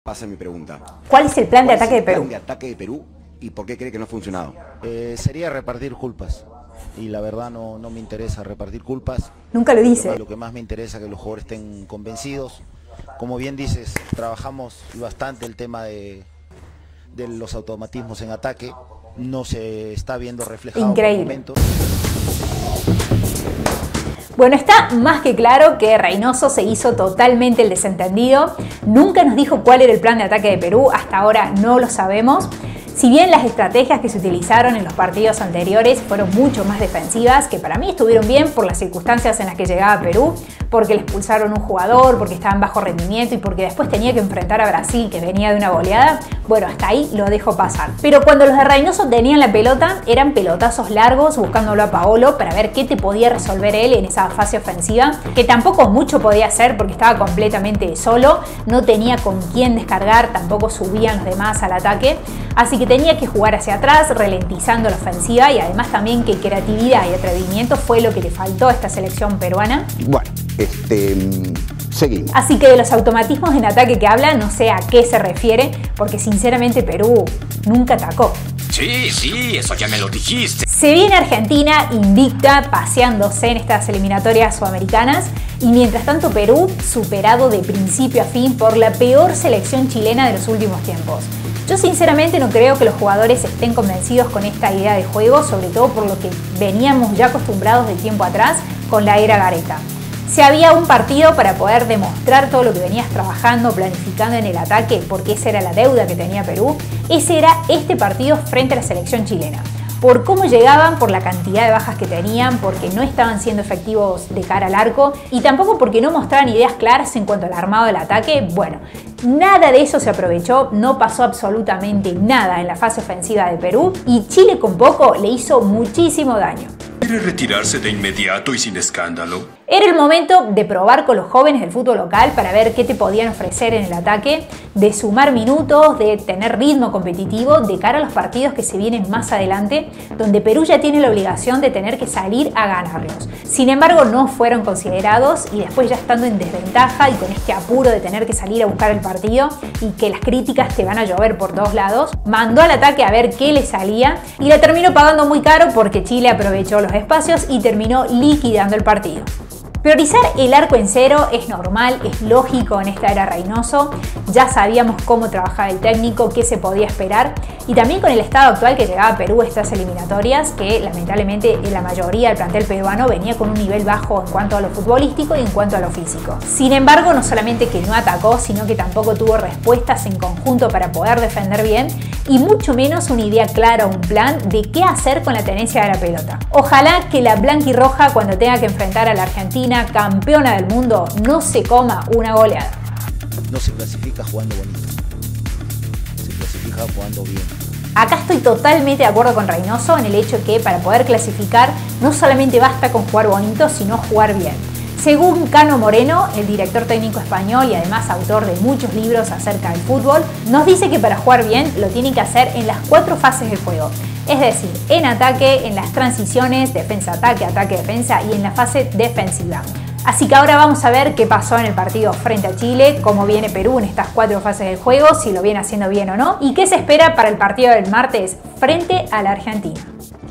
pasa mi pregunta. ¿Cuál es el plan de ataque de Perú? ¿Plan de ataque de Perú y por qué cree que no ha funcionado? Sería repartir culpas. Y la verdad no me interesa repartir culpas. Nunca lo dice. Lo que más me interesa es que los jugadores estén convencidos. Como bien dices, trabajamos bastante el tema de los automatismos en ataque. No se está viendo reflejado. Increíble. Por momentos. Bueno, está más que claro que Reynoso se hizo totalmente el desentendido. Nunca nos dijo cuál era el plan de ataque de Perú, hasta ahora no lo sabemos. Si bien las estrategias que se utilizaron en los partidos anteriores fueron mucho más defensivas, que para mí estuvieron bien por las circunstancias en las que llegaba Perú, porque le expulsaron un jugador, porque estaba en bajo rendimiento y porque después tenía que enfrentar a Brasil, que venía de una goleada, bueno, hasta ahí lo dejo pasar. Pero cuando los de Reynoso tenían la pelota, eran pelotazos largos buscándolo a Paolo para ver qué te podía resolver él en esa fase ofensiva, que tampoco mucho podía hacer porque estaba completamente solo, no tenía con quién descargar, tampoco subían los demás al ataque, así que tenía que jugar hacia atrás, ralentizando la ofensiva, y además también que creatividad y atrevimiento fue lo que le faltó a esta selección peruana. Bueno, seguimos. Así que de los automatismos en ataque que habla, no sé a qué se refiere, porque sinceramente Perú nunca atacó. Sí, eso ya me lo dijiste. Se viene Argentina invicta, paseándose en estas eliminatorias sudamericanas, y mientras tanto Perú superado de principio a fin por la peor selección chilena de los últimos tiempos. Yo sinceramente no creo que los jugadores estén convencidos con esta idea de juego, sobre todo por lo que veníamos ya acostumbrados de tiempo atrás con la era Gareca. Si había un partido para poder demostrar todo lo que venías trabajando, planificando en el ataque, porque esa era la deuda que tenía Perú, ese era este partido frente a la selección chilena. Por cómo llegaban, por la cantidad de bajas que tenían, porque no estaban siendo efectivos de cara al arco y tampoco porque no mostraban ideas claras en cuanto al armado del ataque. Bueno, nada de eso se aprovechó, no pasó absolutamente nada en la fase ofensiva de Perú y Chile con poco le hizo muchísimo daño. ¿Quiere retirarse de inmediato y sin escándalo? Era el momento de probar con los jóvenes del fútbol local para ver qué te podían ofrecer en el ataque, de sumar minutos, de tener ritmo competitivo de cara a los partidos que se vienen más adelante, donde Perú ya tiene la obligación de tener que salir a ganarlos. Sin embargo, no fueron considerados y después ya estando en desventaja y con este apuro de tener que salir a buscar el partido y que las críticas te van a llover por todos lados, mandó al ataque a ver qué le salía y la terminó pagando muy caro porque Chile aprovechó los espacios y terminó liquidando el partido. Priorizar el arco en cero es normal, es lógico en esta era Reynoso. Ya sabíamos cómo trabajaba el técnico, qué se podía esperar y también con el estado actual que llegaba a Perú a estas eliminatorias, que lamentablemente la mayoría del plantel peruano venía con un nivel bajo en cuanto a lo futbolístico y en cuanto a lo físico. Sin embargo, no solamente que no atacó, sino que tampoco tuvo respuestas en conjunto para poder defender bien y mucho menos una idea clara o un plan de qué hacer con la tenencia de la pelota. Ojalá que la blanquirroja, cuando tenga que enfrentar a la Argentina, campeona del mundo, no se coma una goleada. No se clasifica jugando bonito, se clasifica jugando bien. Acá estoy totalmente de acuerdo con Reynoso en el hecho que para poder clasificar no solamente basta con jugar bonito, sino jugar bien. Según Cano Moreno, el director técnico español y además autor de muchos libros acerca del fútbol, nos dice que para jugar bien lo tienen que hacer en las 4 fases del juego. Es decir, en ataque, en las transiciones, defensa-ataque, ataque-defensa y en la fase defensiva. Así que ahora vamos a ver qué pasó en el partido frente a Chile, cómo viene Perú en estas 4 fases del juego, si lo viene haciendo bien o no, y qué se espera para el partido del martes frente a la Argentina.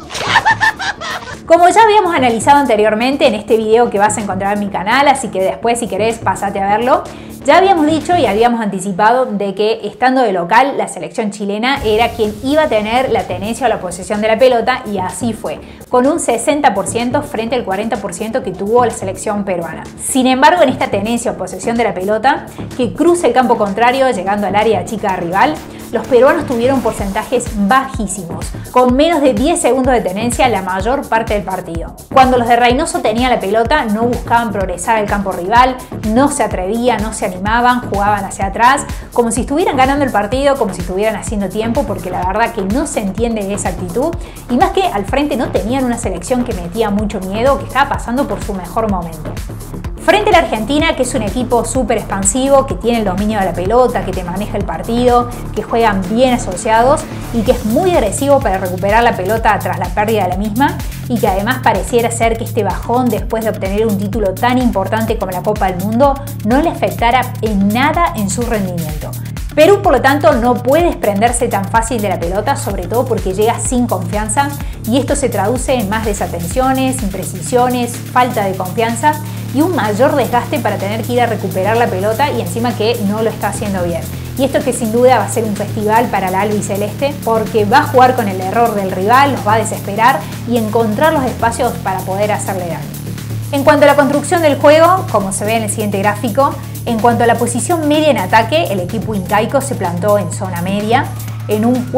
Como ya habíamos analizado anteriormente en este video que vas a encontrar en mi canal, así que después si querés pasate a verlo, ya habíamos dicho y habíamos anticipado de que estando de local la selección chilena era quien iba a tener la tenencia o la posesión de la pelota y así fue, con un 60% frente al 40% que tuvo la selección peruana. Sin embargo, en esta tenencia o posesión de la pelota, que cruza el campo contrario llegando al área chica rival, los peruanos tuvieron porcentajes bajísimos, con menos de 10 segundos de tenencia la mayor parte del partido. Cuando los de Reynoso tenían la pelota, no buscaban progresar al campo rival, no se atrevían, no se animaban, jugaban hacia atrás, como si estuvieran ganando el partido, como si estuvieran haciendo tiempo, porque la verdad que no se entiende esa actitud, y más que al frente no tenían una selección que metía mucho miedo, que estaba pasando por su mejor momento. Frente a la Argentina, que es un equipo súper expansivo, que tiene el dominio de la pelota, que te maneja el partido, que juegan bien asociados y que es muy agresivo para recuperar la pelota tras la pérdida de la misma y que además pareciera ser que este bajón después de obtener un título tan importante como la Copa del Mundo no le afectara en nada en su rendimiento. Perú, por lo tanto, no puede desprenderse tan fácil de la pelota, sobre todo porque llega sin confianza, y esto se traduce en más desatenciones, imprecisiones, falta de confianza y un mayor desgaste para tener que ir a recuperar la pelota, y encima que no lo está haciendo bien. Y esto que sin duda va a ser un festival para la albiceleste, porque va a jugar con el error del rival, los va a desesperar y encontrar los espacios para poder hacerle daño. En cuanto a la construcción del juego, como se ve en el siguiente gráfico, en cuanto a la posición media en ataque, el equipo incaico se plantó en zona media, en un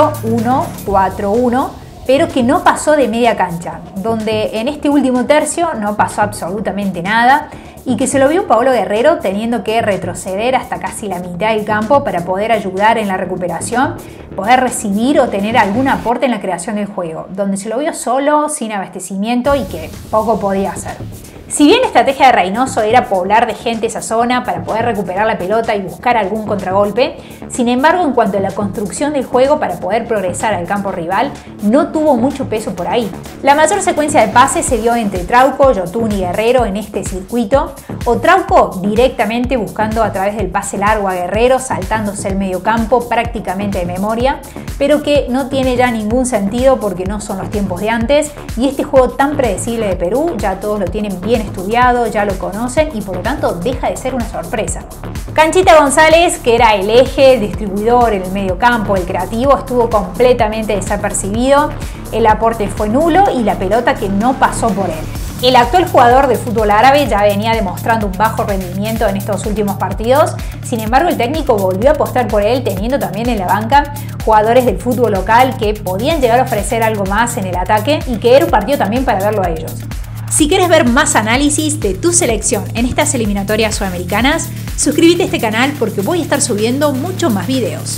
4-1-4-1, pero que no pasó de media cancha, donde en este último tercio no pasó absolutamente nada, y que se lo vio Paolo Guerrero teniendo que retroceder hasta casi la mitad del campo para poder ayudar en la recuperación, poder recibir o tener algún aporte en la creación del juego, donde se lo vio solo, sin abastecimiento y que poco podía hacer. Si bien la estrategia de Reynoso era poblar de gente esa zona para poder recuperar la pelota y buscar algún contragolpe, sin embargo, en cuanto a la construcción del juego para poder progresar al campo rival, no tuvo mucho peso por ahí. La mayor secuencia de pases se dio entre Trauco, Yotun y Guerrero en este circuito, o Trauco directamente buscando a través del pase largo a Guerrero, saltándose el mediocampo prácticamente de memoria, pero que no tiene ya ningún sentido porque no son los tiempos de antes, y este juego tan predecible de Perú ya todos lo tienen bien estudiado, ya lo conocen, y por lo tanto deja de ser una sorpresa. Canchita González, que era el eje, el distribuidor en el medio campo, el creativo, estuvo completamente desapercibido, el aporte fue nulo y la pelota que no pasó por él. El actual jugador del fútbol árabe ya venía demostrando un bajo rendimiento en estos últimos partidos, sin embargo el técnico volvió a apostar por él, teniendo también en la banca jugadores del fútbol local que podían llegar a ofrecer algo más en el ataque, y que era un partido también para verlo a ellos. Si quieres ver más análisis de tu selección en estas eliminatorias sudamericanas, suscríbete a este canal porque voy a estar subiendo muchos más videos.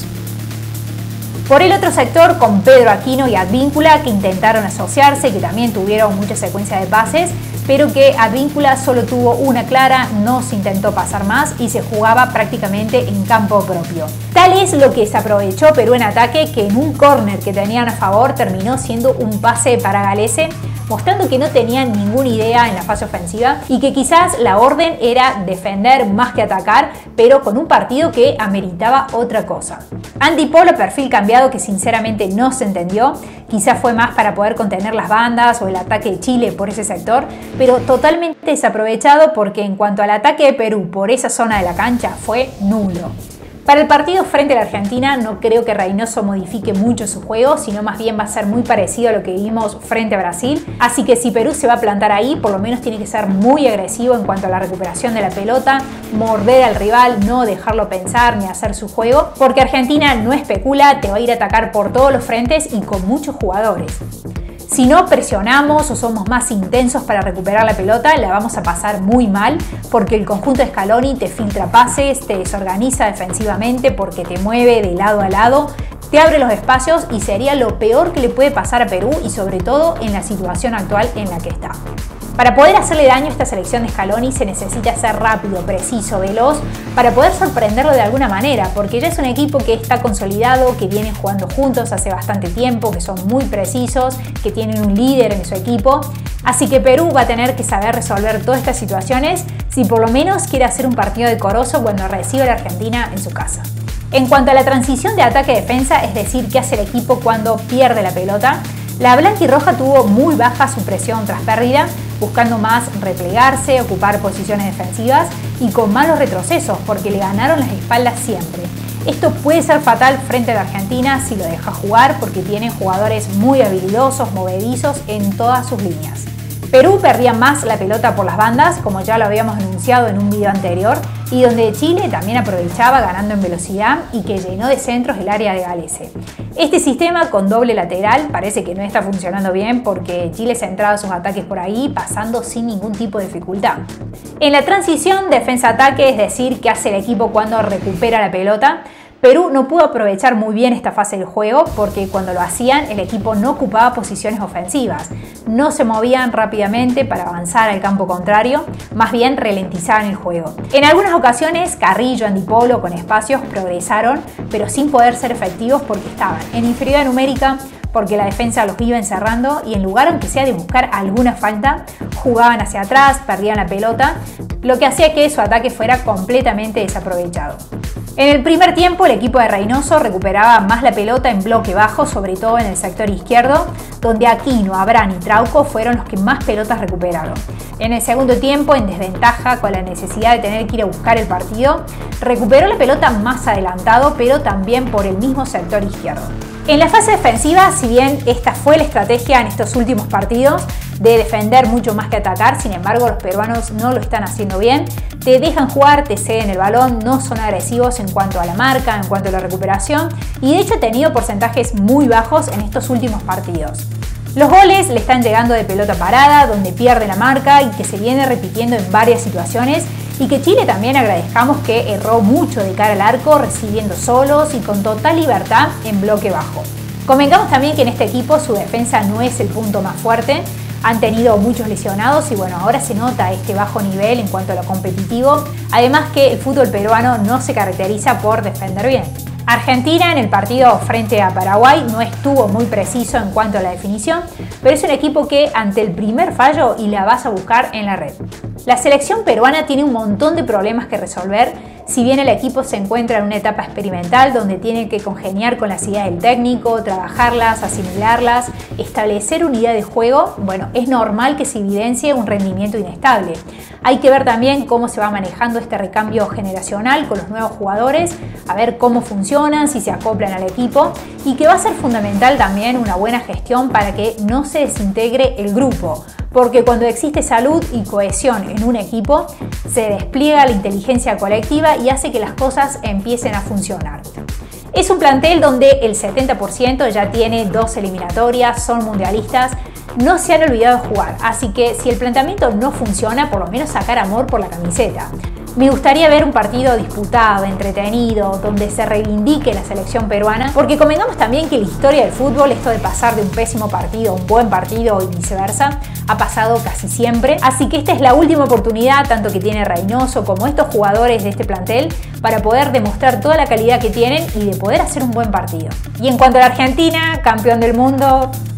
Por el otro sector, con Pedro Aquino y Advíncula, que intentaron asociarse, que también tuvieron mucha secuencia de pases, pero que Advíncula solo tuvo una clara, no se intentó pasar más y se jugaba prácticamente en campo propio. Tal es lo que se aprovechó Perú en ataque, que en un córner que tenían a favor terminó siendo un pase para Galese, mostrando que no tenían ninguna idea en la fase ofensiva y que quizás la orden era defender más que atacar, pero con un partido que ameritaba otra cosa. Andy Polo, perfil cambiado que sinceramente no se entendió, quizás fue más para poder contener las bandas o el ataque de Chile por ese sector, pero totalmente desaprovechado porque en cuanto al ataque de Perú por esa zona de la cancha fue nulo. Para el partido frente a la Argentina no creo que Reynoso modifique mucho su juego, sino más bien va a ser muy parecido a lo que vimos frente a Brasil, así que si Perú se va a plantar ahí, por lo menos tiene que ser muy agresivo en cuanto a la recuperación de la pelota, morder al rival, no dejarlo pensar ni hacer su juego, porque Argentina no especula, te va a ir a atacar por todos los frentes y con muchos jugadores. Si no presionamos o somos más intensos para recuperar la pelota, la vamos a pasar muy mal, porque el conjunto de Scaloni te filtra pases, te desorganiza defensivamente porque te mueve de lado a lado, te abre los espacios y sería lo peor que le puede pasar a Perú, y sobre todo en la situación actual en la que está. Para poder hacerle daño a esta selección de Scaloni se necesita ser rápido, preciso, veloz, para poder sorprenderlo de alguna manera, porque ya es un equipo que está consolidado, que vienen jugando juntos hace bastante tiempo, que son muy precisos, que tienen un líder en su equipo. Así que Perú va a tener que saber resolver todas estas situaciones si por lo menos quiere hacer un partido decoroso cuando reciba a la Argentina en su casa. En cuanto a la transición de ataque-defensa, es decir, qué hace el equipo cuando pierde la pelota, la blanquirroja tuvo muy baja su presión tras pérdida, buscando más replegarse, ocupar posiciones defensivas y con malos retrocesos porque le ganaron las espaldas siempre. Esto puede ser fatal frente a la Argentina si lo deja jugar porque tiene jugadores muy habilidosos, movedizos en todas sus líneas. Perú perdía más la pelota por las bandas, como ya lo habíamos anunciado en un video anterior, y donde Chile también aprovechaba ganando en velocidad y que llenó de centros el área de Galese. Este sistema con doble lateral parece que no está funcionando bien porque Chile centraba sus ataques por ahí, pasando sin ningún tipo de dificultad. En la transición defensa-ataque, es decir, qué hace el equipo cuando recupera la pelota, Perú no pudo aprovechar muy bien esta fase del juego porque cuando lo hacían el equipo no ocupaba posiciones ofensivas, no se movían rápidamente para avanzar al campo contrario, más bien ralentizaban el juego. En algunas ocasiones Carrillo, Andy Polo con espacios progresaron, pero sin poder ser efectivos porque estaban en inferioridad numérica, porque la defensa los iba encerrando y en lugar aunque sea de buscar alguna falta, jugaban hacia atrás, perdían la pelota, lo que hacía que su ataque fuera completamente desaprovechado. En el primer tiempo el equipo de Reynoso recuperaba más la pelota en bloque bajo, sobre todo en el sector izquierdo, donde Aquino, Abrán y Trauco fueron los que más pelotas recuperaron. En el segundo tiempo, en desventaja con la necesidad de tener que ir a buscar el partido, recuperó la pelota más adelantado, pero también por el mismo sector izquierdo. En la fase defensiva, si bien esta fue la estrategia en estos últimos partidos, de defender mucho más que atacar, sin embargo los peruanos no lo están haciendo bien, te dejan jugar, te ceden el balón, no son agresivos en cuanto a la marca, en cuanto a la recuperación y de hecho ha tenido porcentajes muy bajos en estos últimos partidos. Los goles le están llegando de pelota parada, donde pierde la marca y que se viene repitiendo en varias situaciones y que Chile también agradezcamos que erró mucho de cara al arco, recibiendo solos y con total libertad en bloque bajo. Convengamos también que en este equipo su defensa no es el punto más fuerte, han tenido muchos lesionados y bueno, ahora se nota este bajo nivel en cuanto a lo competitivo, además que el fútbol peruano no se caracteriza por defender bien. Argentina en el partido frente a Paraguay no estuvo muy preciso en cuanto a la definición, pero es un equipo que ante el primer fallo y la vas a buscar en la red. La selección peruana tiene un montón de problemas que resolver, si bien el equipo se encuentra en una etapa experimental donde tiene que congeniar con las ideas del técnico, trabajarlas, asimilarlas, establecer unidad de juego, bueno, es normal que se evidencie un rendimiento inestable. Hay que ver también cómo se va manejando este recambio generacional con los nuevos jugadores, a ver cómo funcionan, si se acoplan al equipo y que va a ser fundamental también una buena gestión para que no se desintegre el grupo. Porque cuando existe salud y cohesión en un equipo, se despliega la inteligencia colectiva y hace que las cosas empiecen a funcionar. Es un plantel donde el 70% ya tiene 2 eliminatorias, son mundialistas, no se han olvidado de jugar, así que si el planteamiento no funciona, por lo menos sacar amor por la camiseta. Me gustaría ver un partido disputado, entretenido, donde se reivindique la selección peruana, porque convengamos también que la historia del fútbol, esto de pasar de un pésimo partido a un buen partido y viceversa, ha pasado casi siempre, así que esta es la última oportunidad, tanto que tiene Reynoso como estos jugadores de este plantel, para poder demostrar toda la calidad que tienen y de poder hacer un buen partido. Y en cuanto a la Argentina, campeón del mundo,